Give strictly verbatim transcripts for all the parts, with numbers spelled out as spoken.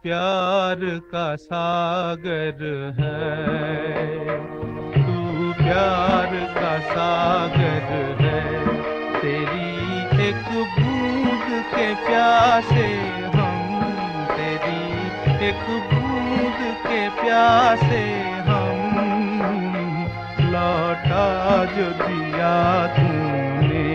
प्यार का सागर है, तू प्यार का सागर है। तेरी एक बूंद के प्यासे हम, तेरी एक बूंद के प्यासे हम। लौटा जो दिया तूने,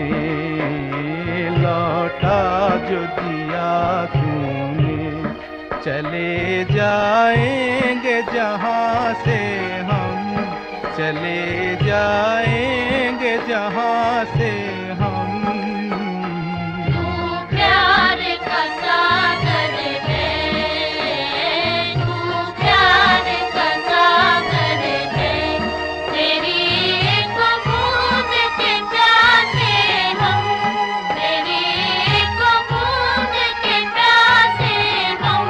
लौटा जो दिया तूने। चले जाएंगे जहाँ से हम, चले जाएंगे जहाँ से हम। तू प्यार का सागर है, तू प्यार का सागर है। तेरी एक बूंद के प्यासे हम, तेरी एक बूंद के प्यासे हम।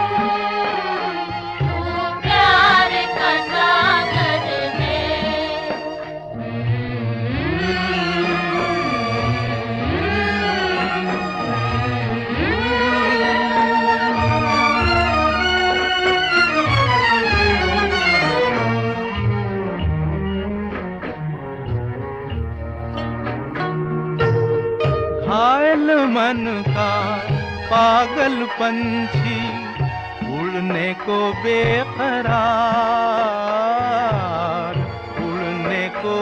तू प्यार का सागर है। घायल मन का पागल पंछी, उड़ने को बेकरार, उड़ने को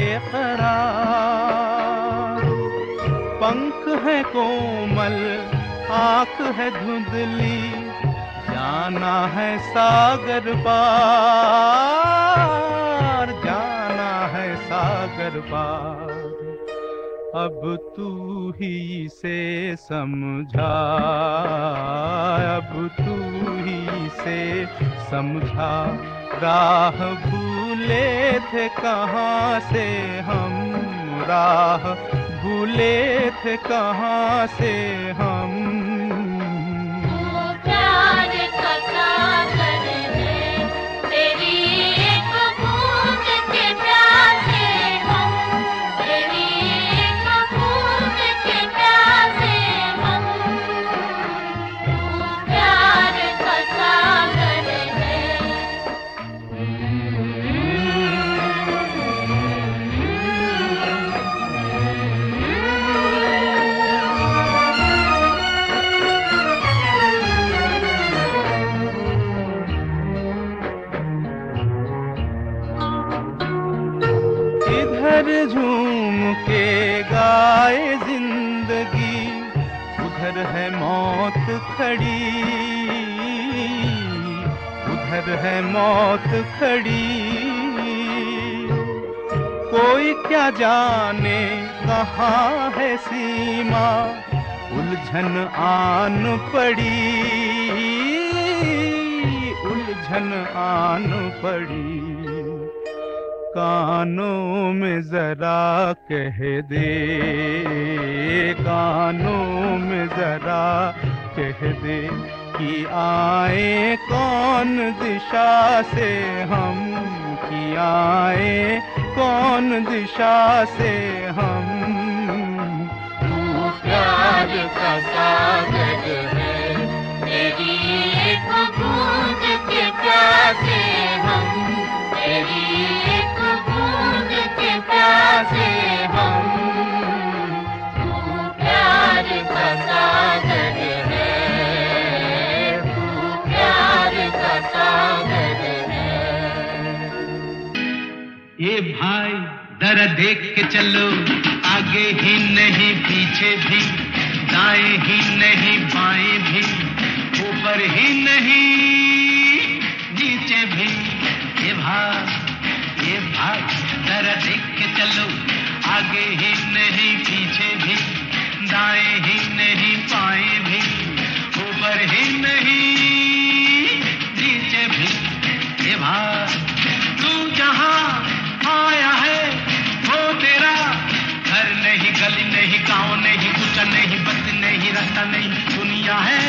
बेकरार। पंख है कोमल, आँख है धुंधली, जाना है सागर पार, जाना है सागर पार। अब तू ही से समझा, अब तू ही से समझा। राह भूले थे कहाँ से हम, राह भूले थे कहाँ से हम। तू प्यार का सागर है, तेरी एक बूंद के प्यासे हम, तेरी एक बूंद के प्यासे हम। तू प्यार का सागर है। इधर झूम के गाए जिंदगी, उधर है मौत खड़ी, उधर है मौत खड़ी। कोई क्या जाने कहाँ है सीमा, उलझन आन पड़ी, उलझन आन पड़ी। कानों में जरा कह दे, कानों में जरा कह दे कि आए कौन दिशा से हम, कि आए कौन दिशा से हम। तू प्यार का सागर है, तेरी एक बूंद के प्यासे हम, तेरी एक बूंद के प्यासे हम। तू प्यार का सागर है, तू प्यार का सागर है। ये भाई जरा देख के चलो, आगे ही नहीं पीछे भी, दाएं ही नहीं बाएं भी, ऊपर ही नहीं नीचे भी। ये भाई ये भाई जरा देख के चलो, आगे ही नहीं पीछे भी, दाएं ही नहीं बाएं भी, ऊपर ही नहीं नीचे भी। ये भाई तू जहां आया है वो तेरा घर नहीं, गली नहीं, गांव नहीं, कुछ नहीं, बस नहीं, रास्ता नहीं, दुनिया है।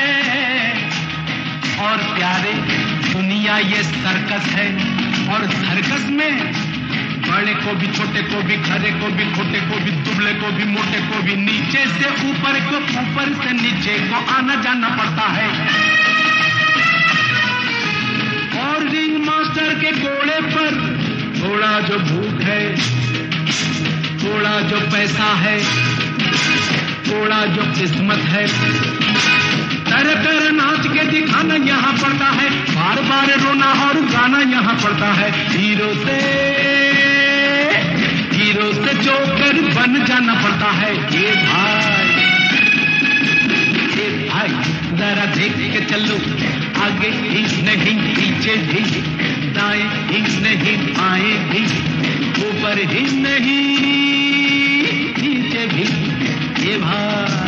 और प्यारे दुनिया ये सर्कस है, और सर्कस में बड़े को भी, छोटे को भी, खरे को भी, खोटे को भी, दुबले को भी, मोटे को भी, नीचे से ऊपर को, ऊपर से नीचे को आना जाना पड़ता है। और रिंग मास्टर के घोड़े पर थोड़ा जो भूख है, थोड़ा जो पैसा है, थोड़ा जो किस्मत है, तरह तरह नाच के दिखाना यहाँ पड़ता है, बार बार रोना और गाना यहाँ पड़ता है। हीरो से हीरो से जोकर बन जाना पड़ता है। ये भाई, ये भाई जरा देख के चलो, आगे ही नहीं पीछे भी, दाएं ही नहीं बाएं भी, ऊपर ही नहीं नीचे भी। ये भाई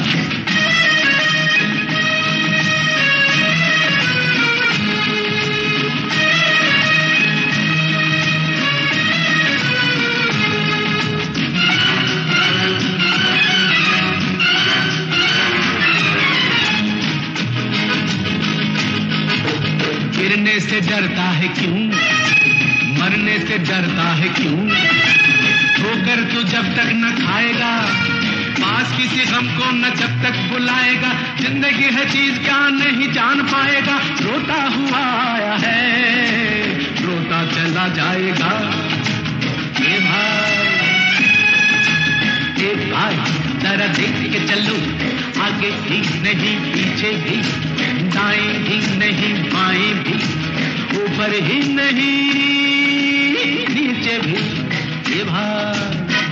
गिरने से डरता है क्यों, मरने से डरता है क्यों, ठोकर तू जब तक न खाएगा, पास किसी गम को न जब तक बुलाएगा, जिंदगी है चीज क्या नहीं जान पाएगा, रोता हुआ आया है रोता चला जाएगा। ये भाई, ये भाई जरा देख के चलो, आगे ही नहीं पीछे भी, दाएं ही नहीं बाएं भी, ऊपर ही नहीं नीचे भी। ये भाई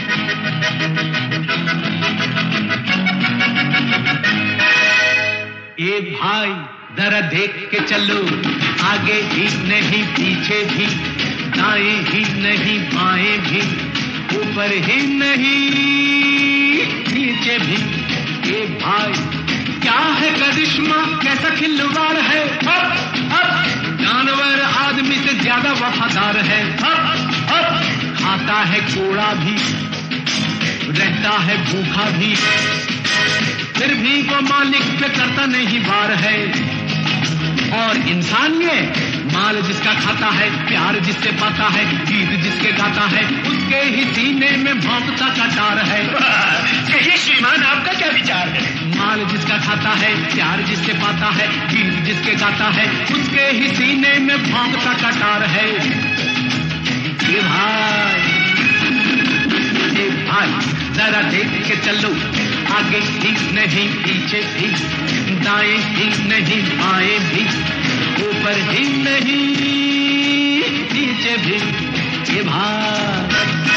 ये भाई जरा देख के चलो, आगे ही नहीं पीछे भी, दाएं ही नहीं बाएं भी, ऊपर ही नहीं नीचे भी। ये भाई क्या है करिश्मा, कैसा खिलवाड़ है, अब अब जानवर आदमी से ज्यादा वफादार है, अब अब खाता है कोड़ा भी, रहता है भूखा भी, फिर भी वो मालिक पे करता नहीं वार है। और इंसान ये माल जिसका खाता है, प्यार जिससे पाता है, गीत जिसके गाता है, उसके ही सीने में भौंकता कटार है। कहिए श्रीमान, आपका क्या विचार है? माल जिसका खाता है, प्यार जिससे पाता है, गीत जिसके गाता है, उसके ही सीने में भौंकता कटार है। ये भाई, ये भाई जरा देख के चलो, आगे ही नहीं पीछे भी, दाएं ही नहीं बाएं भी, ऊपर ही नहीं नीचे भी। ये भाई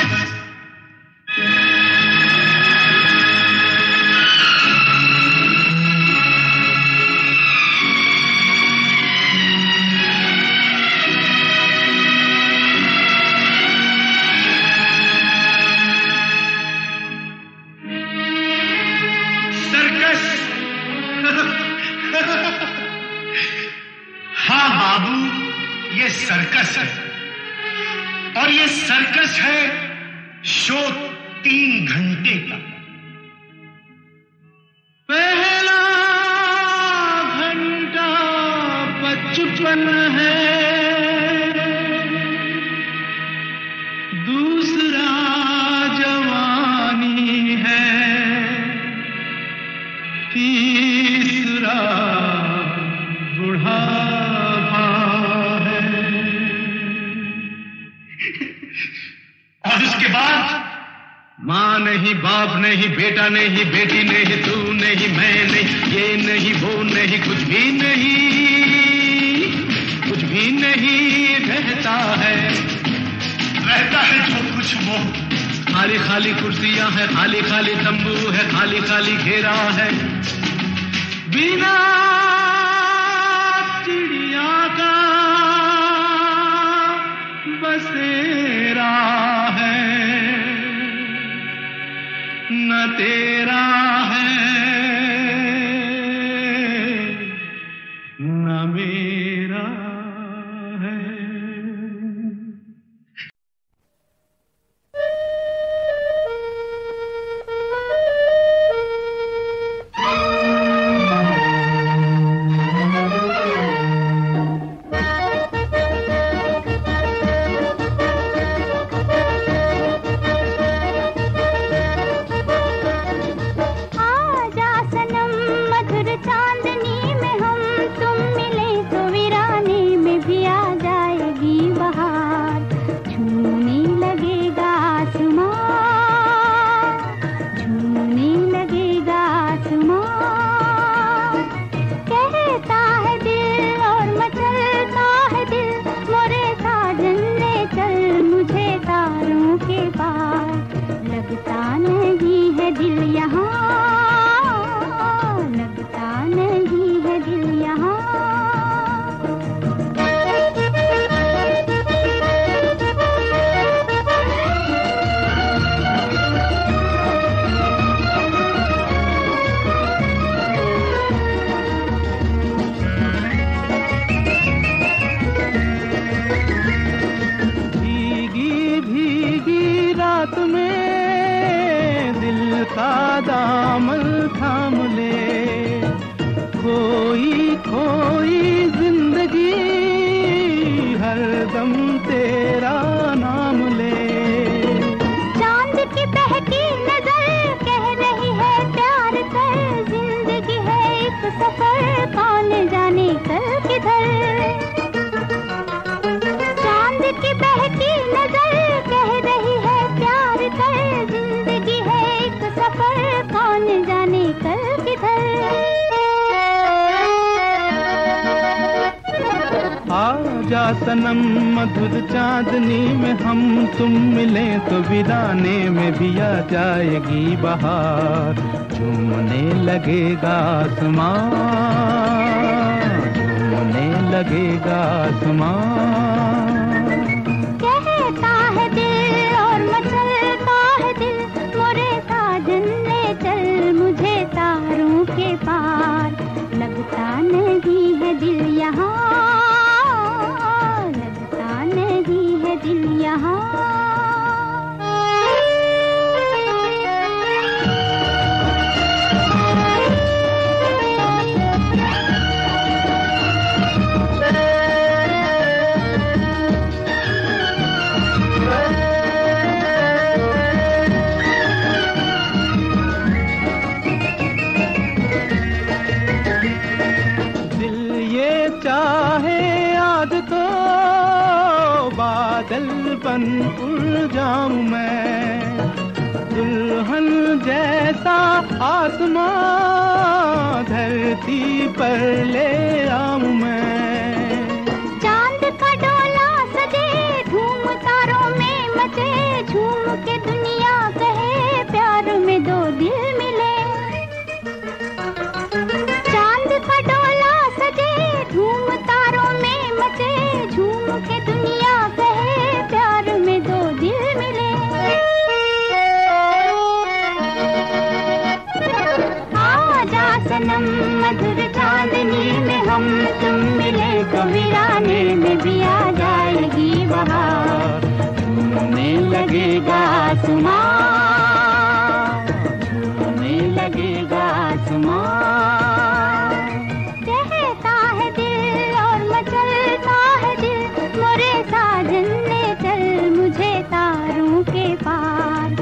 हाँ बाबू, ये सर्कस है, और ये सर्कस है शो तीन घंटे का। पहला घंटा बचपन है, दूसरा जवानी है, तीसरा बुढ़ापा है, और उसके बाद माँ नहीं, बाप नहीं, बेटा नहीं, बेटी नहीं, तू नहीं, मैं नहीं, ये नहीं, वो नहीं, कुछ भी नहीं, कुछ भी नहीं रहता है। रहता है जो कुछ वो, खाली खाली कुर्सियां हैं, खाली खाली तंबू है, खाली खाली घेरा है, बिना चिड़िया का बसेरा है, न तेरा है न मेरा है। दम तेरा नाम ले। चांद की बहकी नजर कह रही है प्यार कर, जिंदगी है एक सफर कौन जाने कल किधर। चांद की बहकी नजर कह रही है प्यार कर, जिंदगी है एक सफर कौन जाने कल किधर। आजा सनम मधुर चांदनी में हम तुम मिले तो वीराने में भी आ जाएगी बहार। झूमने लगेगा आसमां, झूमने लगेगा आसमां। कहता है दिल और मचलता है दिल, मोरे साजन ले चल मुझे तारों के पार। लगता नहीं है दिल यहाँ, दिल यहाँ। दिल ये चाहे आज तो बादल बन उड़ जाऊं मैं, दुल्हन जैसा आसमां धरती पर ले आऊं मैं। चांद का डोला सजे धूम तारों में मचे, झूम के दुनिया कहे प्यार में दो दिल मिले। चांद का डोला सजे धूम तारों में मचे, झूम के दुनिया प्यार में दो दिल मिले। आजा सनम मधुर चांदनी में हम तुम मिले तो वीराने में भी आ जाएगी बहार। झूमने लगेगा आसमां, झूमने लगेगा आसमां। कहता है दिल और मचलता है दिल, मोरे साजन ले चल मुझे तारों के पार।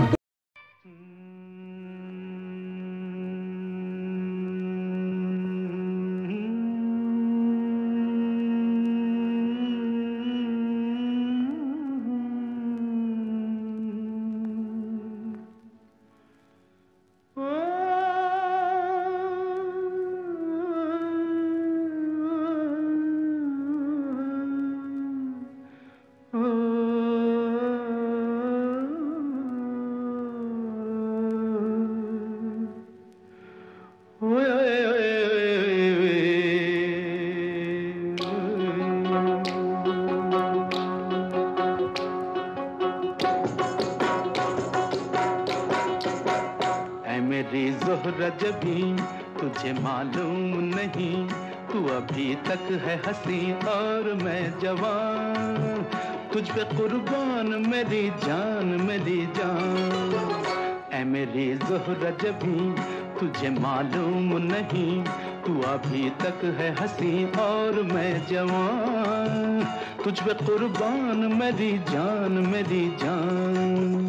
मेरी ज़ोहरा जबी तुझे मालूम नहीं, तू अभी तक है हंसी और मैं जवान। तुझ पे कुर्बान मेरी जान मेरी जान। ऐ मेरी ज़ोहरा जबी तुझे मालूम नहीं, तू अभी तक है हंसी और मैं जवान। तुझ पे कुर्बान मेरी जान मेरी जान।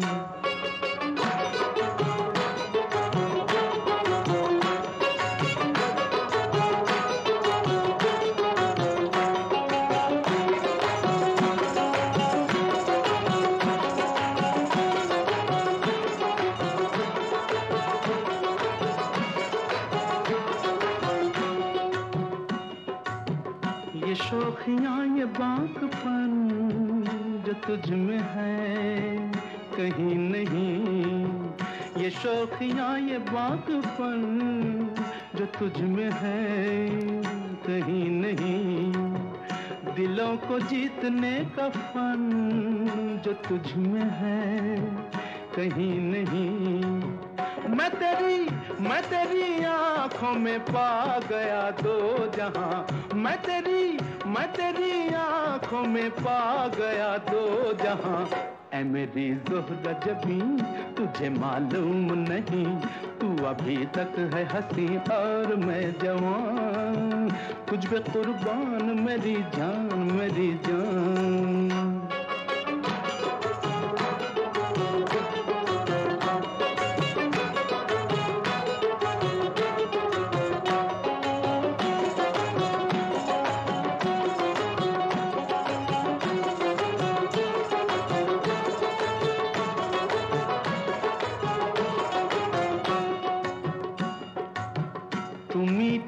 ये शोखियाँ ये बांकपन जो तुझ में है कहीं नहीं। ये शोखियाँ ये बांकपन जो तुझ में है कहीं नहीं। दिलों को जीतने का फन जो तुझ में है कहीं नहीं। मैं तेरी मैं तेरी आँखों में पा गया दो जहां। मैं तेरी मैं तेरी आँखों में पा गया दो जहां। ऐ मेरी ज़ोहरा जबी तुझे मालूम नहीं, तू अभी तक है हंसी और मैं जवान। तुझ पे कुर्बान मेरी जान मेरी जान।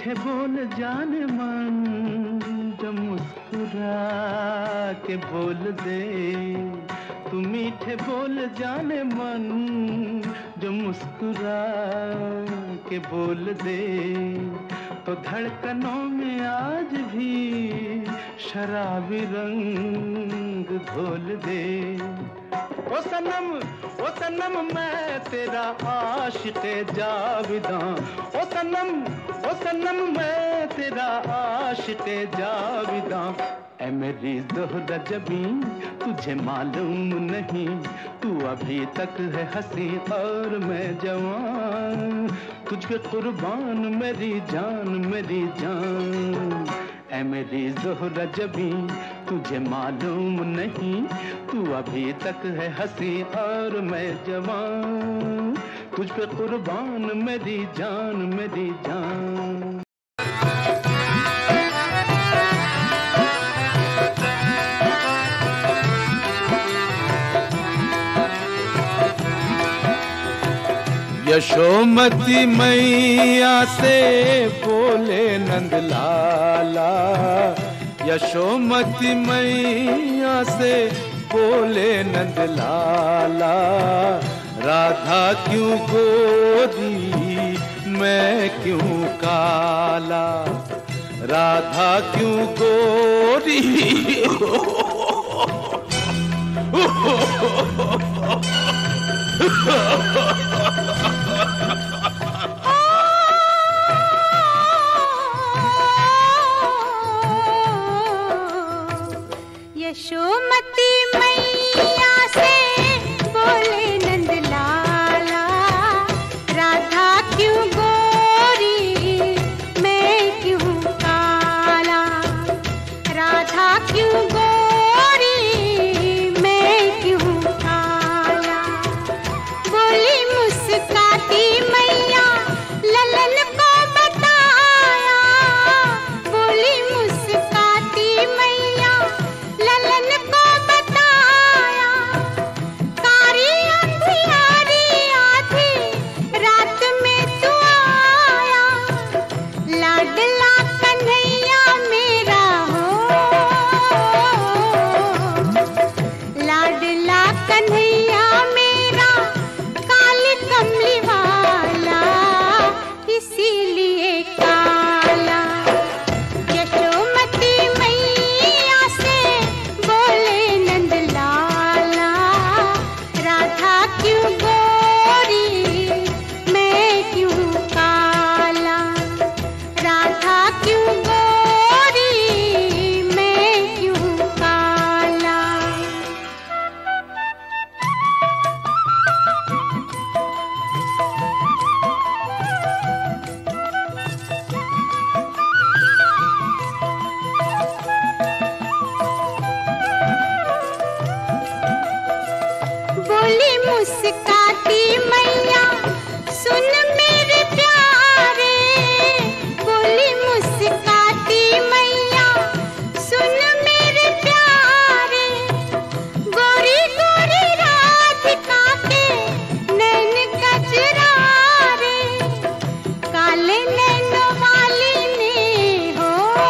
मीठे बोल जाने मन जो मुस्कुरा के बोल दे, तू मीठे बोल जाने मन जो मुस्कुरा के बोल दे, तो धड़कनों में आज भी शराबी रंग घोल दे। ओ सनम ओ सनम मैं तेरा आशिक़े जाविदां, ओ सनम ओ सनम मैं तेरा आशिक़े जाविदां। ऐ मेरी ज़ोहरा जबी तुझे मालूम नहीं, तू अभी तक है हंसी और मैं जवान, तुझ पे कुर्बान मेरी जान मेरी जान। ऐ मेरी ज़ोहरा जबी तुझे मालूम नहीं, तू अभी तक है हंसी और मैं जवान, तुझ पे कुर्बान मेरी जान मेरी जान। यशोमती मैया से बोले नंदलाला, यशोमती मैया से बोले नंदलाला, राधा क्यों गोरी मैं क्यों काला, राधा क्यों गोरी यशोमती मैया से बोले नंदलाला, राधा क्यों गोरी मैं क्यों काला, राधा क्यों गोरी मैं क्यों काला। बोली मुस्काती मैया ललन को बताया, बोली मुस्काती मैया ललन को बताया, कारी अंधियारी आधी रात में तू आया, लाडला कन्हैया मेरा हो, लाडला कन्हैया मेरा काली कमली वाला इसीलिए काला। यशोमती मैया से बोले नंदलाला, राधा क्यों गोरी मैं क्यों काला, राधा क्यों गोरी मैं क्यों काला। बोली मुस्काती मैया सुन मेरे प्यारे, बोली मुस्काती मैया सुन मेरे प्यारे, गोरी गोरी राधिका के नैन कजरारे, काले नैनों वाली ने हो,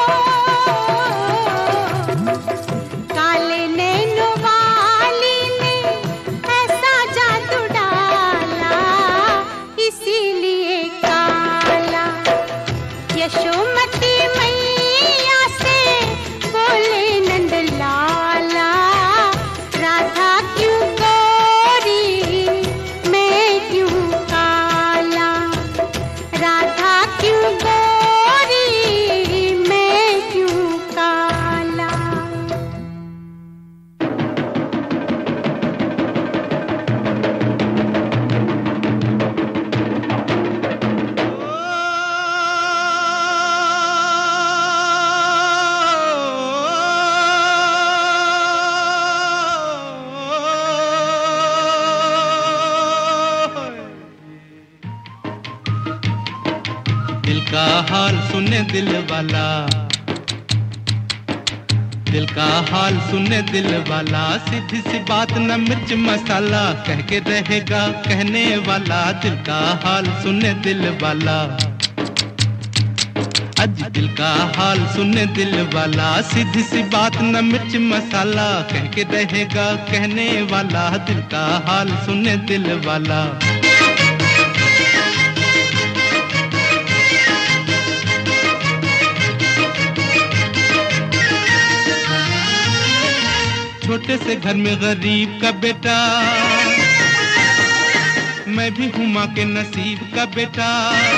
काले नैनों वाली ने ऐसा जादू डाला इसीलिए काला। यशोमती मैया से बोले नंदलाला, राधा क्यों गोरी मैं क्यों काला, राधा क्यों गोरी मैं क्यों काला। दिल का हाल सुने दिल वाला, दिल का हाल सुने दिल वाला, सीधी सी बात न मिर्च मसाला, कह के रहेगा कहने वाला, दिल का हाल सुने दिल वाला। अज दिल का हाल सुने दिल वाला, सीधी सी बात न मिर्च मसाला, कह के रहेगा कहने वाला, दिल का हाल सुने दिल वाला। छोटे से घर में गरीब का बेटा, मैं भी हूँ माँ के नसीब का बेटा।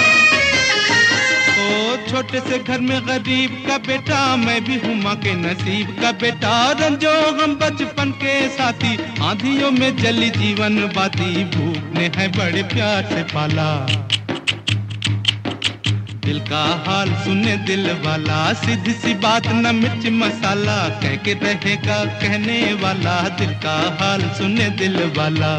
ओ छोटे से घर में गरीब का बेटा, मैं भी हूँ माँ के नसीब का बेटा। रंजो हम बचपन के साथी, आंधियों में जली जीवन बाती, भूख ने है बड़े प्यार से पाला। दिल का हाल सुने दिल वाला, सीधी सी बात न मिर्च मसाला, कह के रहेगा कहने वाला, दिल का हाल सुने दिल वाला।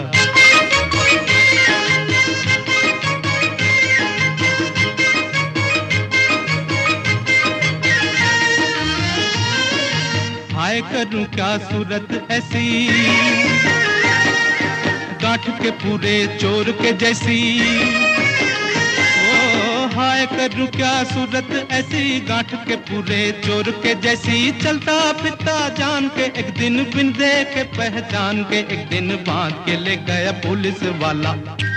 हाय करूं क्या सूरत ऐसी, गांठ के पूरे चोर के जैसी। हाय करूं क्या सूरत ऐसी, गांठ के पूरे चोर के जैसी। चलता फिरता जान के एक दिन, बिन देखे पहचान के एक दिन, बांध के ले गया पुलिस वाला।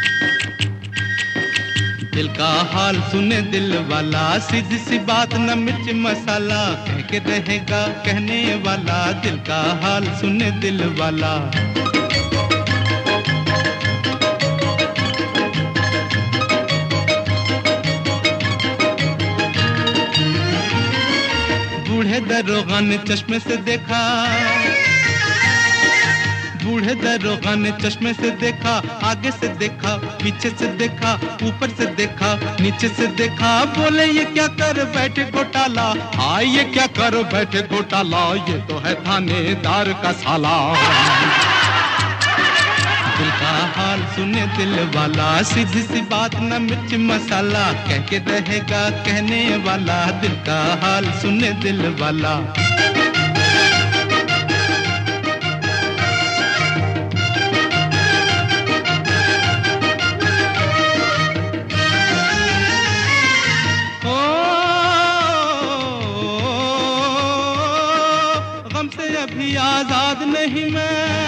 दिल का हाल सुने दिल वाला, सीधी सी बात न मिर्च मसाला, कह के रहेगा कहने वाला, दिल का हाल सुने दिल वाला। बूढ़े दरोगा ने चश्मे से देखा, बूढ़े दरोगा ने चश्मे से देखा, आगे से देखा, पीछे से देखा, ऊपर से देखा, नीचे से देखा। बोले ये क्या कर बैठे घोटाला, हाँ ये क्या कर बैठे घोटाला, ये तो है थानेदार का साला। दिल का हाल सुने दिल वाला, सीधी सी बात न मिर्च मसाला, कह के रहेगा कहने वाला, दिल का हाल सुने दिल वाला। ओ गम से अभी आजाद नहीं मैं,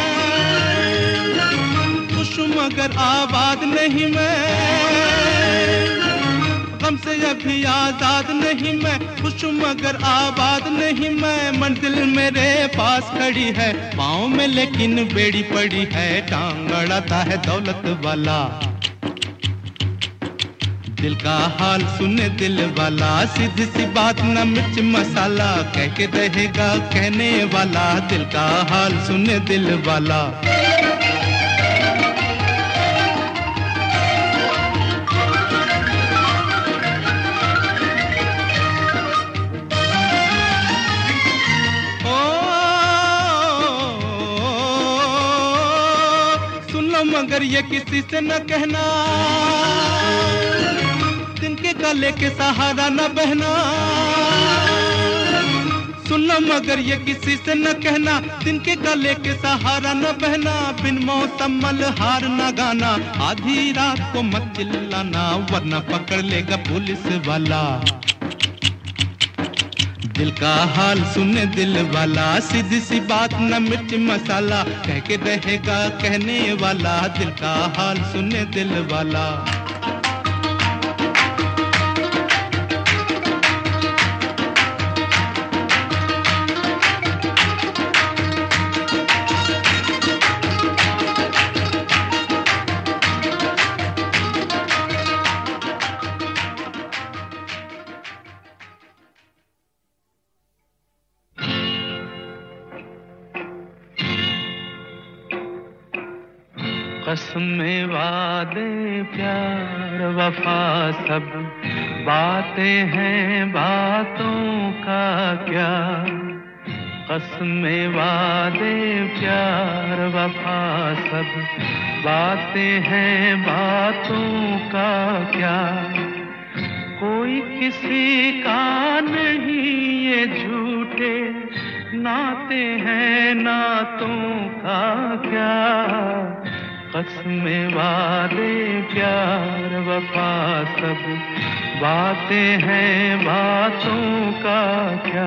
मगर आबाद नहीं मैं। गम से अभी आजाद नहीं मैं, खुश मगर आबाद नहीं मैं। मंजिल मेरे पास खड़ी है, पाँव में लेकिन बेड़ी पड़ी है, टांग अड़ाता है दौलत वाला। दिल का हाल सुने दिल वाला, सीधी सी बात न मिर्च मसाला, कह के रहेगा कहने वाला, दिल का हाल सुने दिल वाला। मगर ये किसी से न कहना, जिनके गले के सहारा न बहना। सुन लो मगर ये किसी से न कहना, जिनके गले के सहारा न बहना। बिन मौसम मलहार न गाना, आधी रात को मत चिल्लाना, वरना पकड़ लेगा पुलिस वाला। दिल का हाल सुने दिल वाला, सीधी सी बात न मिर्च मसाला, कह के रहेगा कहने वाला, दिल का हाल सुने दिल वाला। कसमें वादे प्यार वफा सब बातें हैं, बातों का क्या। कसमें वादे प्यार वफा सब बातें हैं, बातों का क्या। कोई किसी का नहीं ये झूठे नाते हैं, नातों का क्या। कसमें वादे प्यार वफा सब बातें हैं बातों का क्या।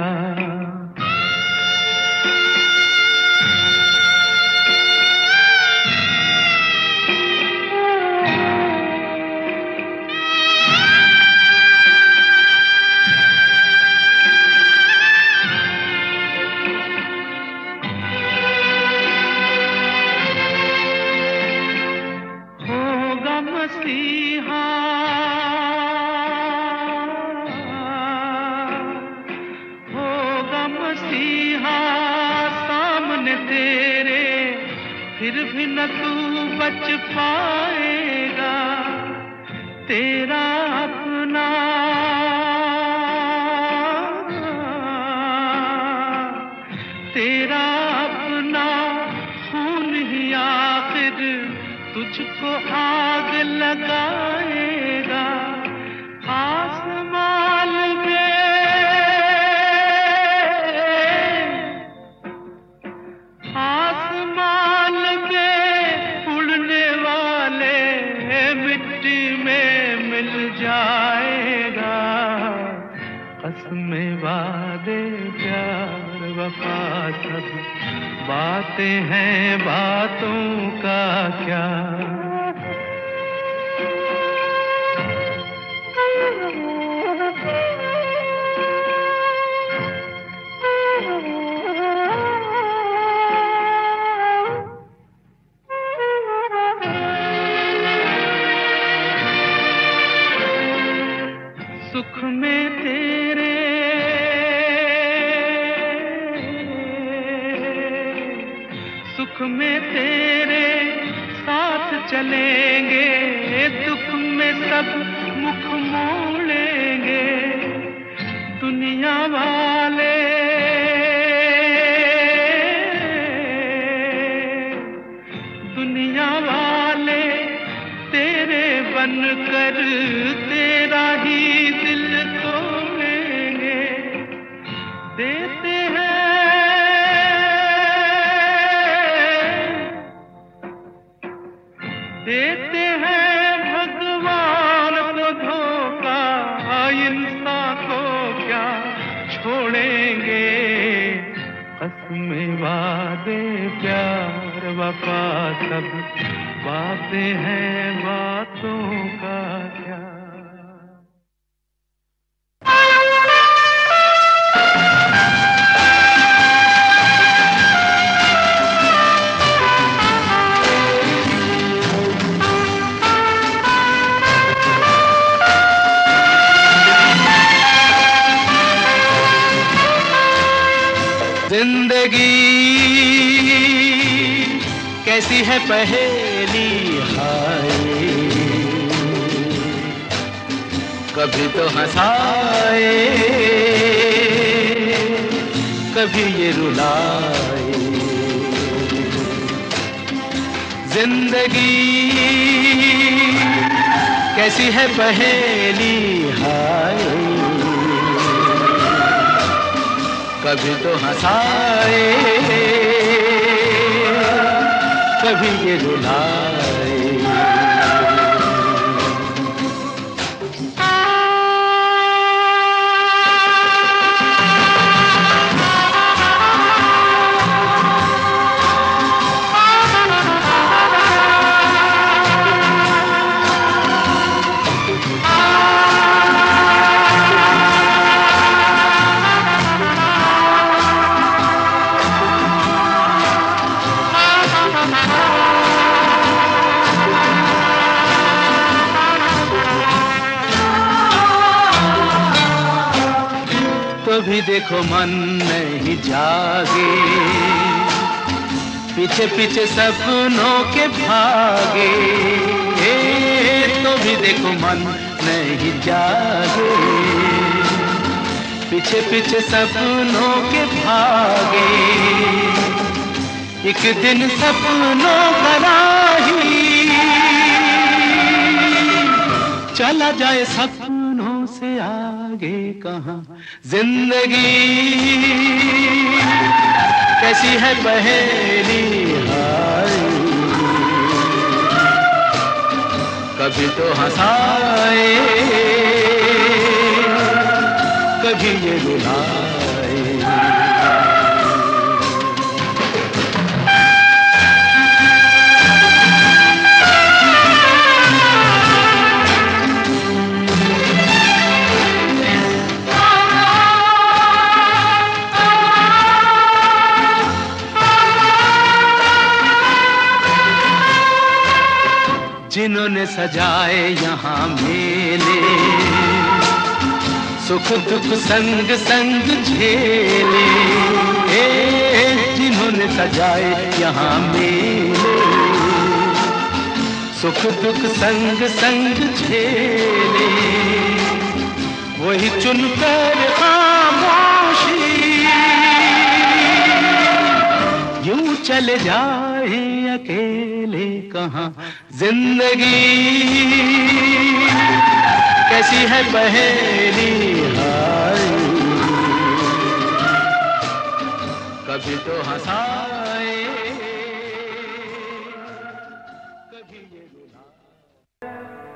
होगा मसीहा मसीहा सामने तेरे, फिर भी न तू बच पाएगा। तेरा अपना तेरा अपना खून ही आखिर तुझको आग लगाएगा। आसमान में आसमान में उड़ने वाले मिट्टी में मिल जाएगा। कसमें वादे प्यार वफा सब बातें हैं बातों का क्या। सुख में तेरे सुख में तेरे साथ चलेंगे, दुख में सब मुख मोड़ेंगे। दुनिया वाले दुनिया वाले तेरे बनकर तेरा ही दिल तोड़ेंगे। देते हैं देते हैं भगवान को धोखा, इंसान को क्या छोड़ेंगे। कसमें वादे प्यार वफा सब बातें हैं बातों का क्या। जिंदगी कैसी है पहेली हाय, कभी तो हंसाए कभी ये रुलाए। जिंदगी कैसी है पहेली हाय, कभी तो हंसाए कभी ये रुलाए। तो भी देखो मन नहीं जागे, पीछे पीछे सपनों के भागे। तो भी देखो मन नहीं जागे, पीछे पीछे सपनों के भागे। एक दिन सपनों का राही चला जाए सपनों से आगे कहाँ। जिंदगी कैसी है पहेली हाय, कभी तो हंसाए कभी ये रुलाए। जिन्होंने सजाए यहाँ मेले, सुख दुख संग संग झेले, जिन्होंने सजाए यहाँ मेले, सुख दुख संग संग झेले, वही चुनकर खामोशी यूं चले जाए अकेले कहाँ। जिंदगी कैसी है पहेली, हाय कभी तो हंसाए कभी ये रुलाए।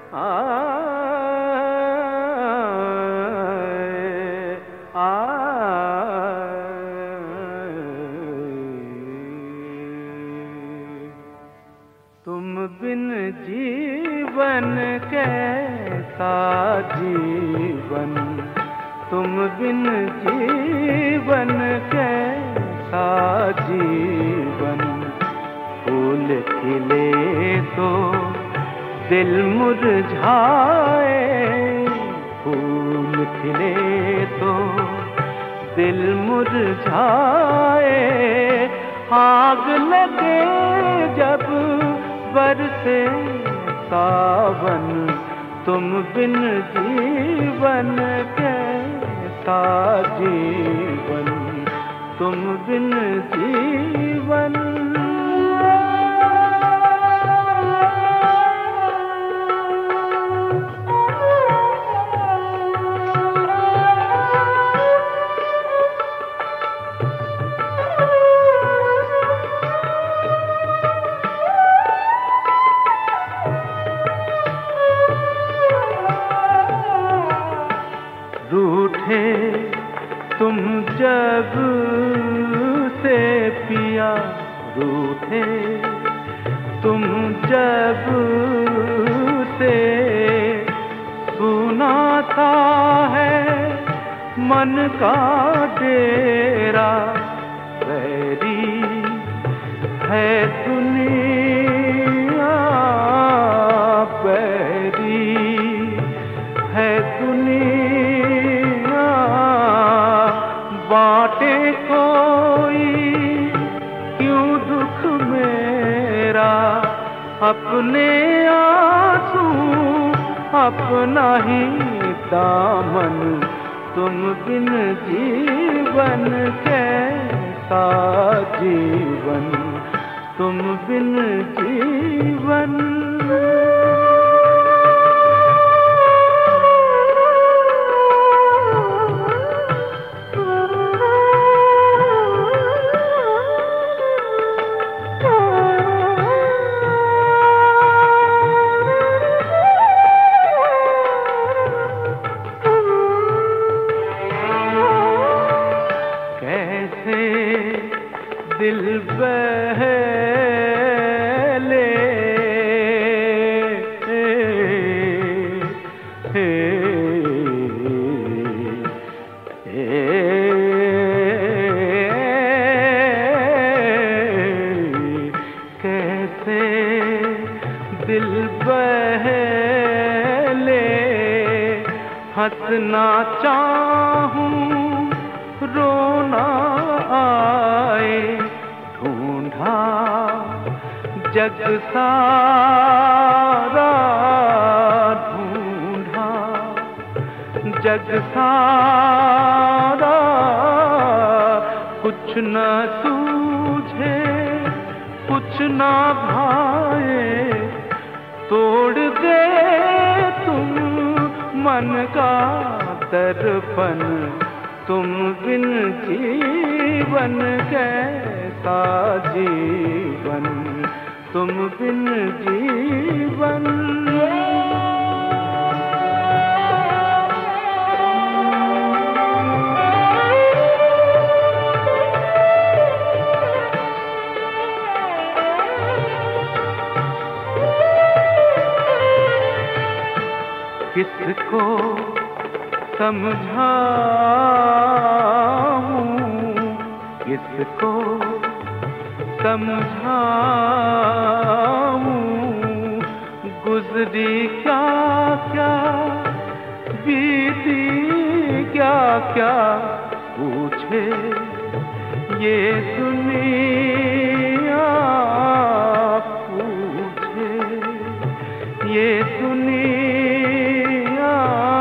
तुम बिन जीवन कैसा जीवन, तुम बिन जीवन कैसा जीवन। फूल खिले तो दिल मुरझाए, फूल खिले तो दिल मुरझाए। आग लगे जब बरसे सावन, तुम बिन जीवन कैसा जीवन, तुम बिन जीवन। रूठे तुम जब से पिया, रूठे तुम जब से, सुनाता है मन का डेरा। वैरी है दुनिया, वैरी है दुनिया। बाटे कोई क्यों दुख मेरा, अपने आंसू अपना ही दामन। तुम बिन जीवन कैसा जीवन, तुम बिन जीवन। दिल बहले कैसे दिल बहले। हंसना चाहूं रोना आए, ढूंढा जग सारा, ढूंढा जग सारा। कुछ न सूझे कुछ न भाए, तोड़ दे तुम मन का दर्पण। तुम बिन जीवन कैसा जीवन, तुम बिन जीवन। समझाऊं किसको समझाऊं, गुजरी क्या क्या बीती क्या क्या पूछे ये दुनिया, पूछे ये दुनिया,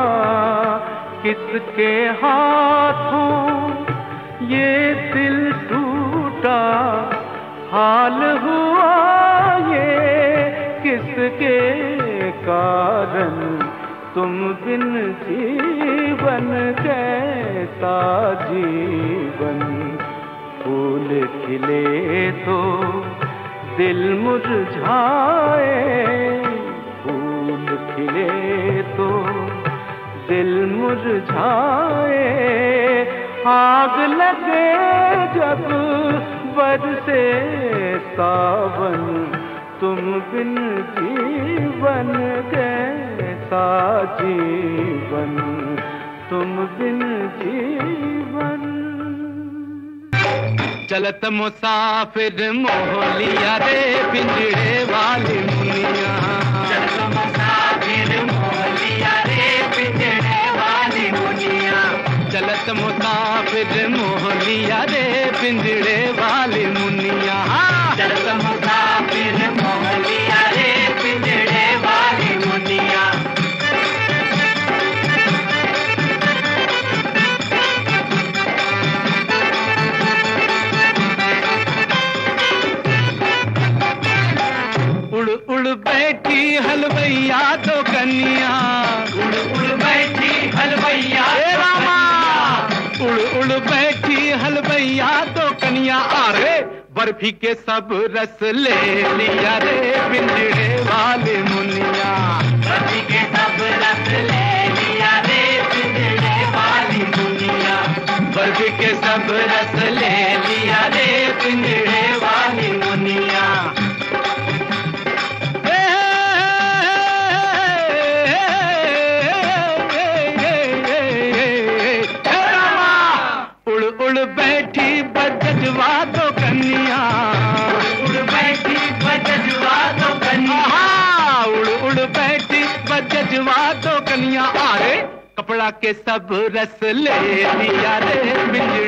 किसके हाथों ये दिल टूटा हाल हुआ, ये किसके कारण तुम बिन जीवन कैसा जीवन, फूल खिले तो दिल मुरझाए, फूल खिले तो दिल मुरझाए, आग लगे जब बरसे सावन, तुम बिन जीवन कैसा जीवन, तुम बिन जीवन। चलत मुसाफिर मोह लिया रे पिंजरे वाली मुनिया, चलत मुसाफिर मोह लिया रे पिंजरे वाली मुनिया, चलत मुसाफिर मोह लिया रे पिंजरे वाली मुनिया, चलत मुसाफिर मोह लिया रे पिंजरे वाली मुनिया। उड़ उड़ बैठी हलवैया तो कन्या, उड़ उड़ बैठी हलवैया ए रामा, उड़ उड़ बैठी हलवैया तो कन्या, अरे बर्फी के सब रस ले लिया रे पिंजरे वाले मुनिया, बर्फी के सब रस ले लिया रे पिंजरे वाली मुनिया, बर्फी के सब रस ले लिया रे पिंजरे वाली मुनिया। उड़ उड़ बैठी बजवा तो कन्या, उड़ बैठी बजवा तो कन्या, उड़ उड़ बैठी बजवा तो कन्या, अरे कपड़ा के सब रस ले लिया रे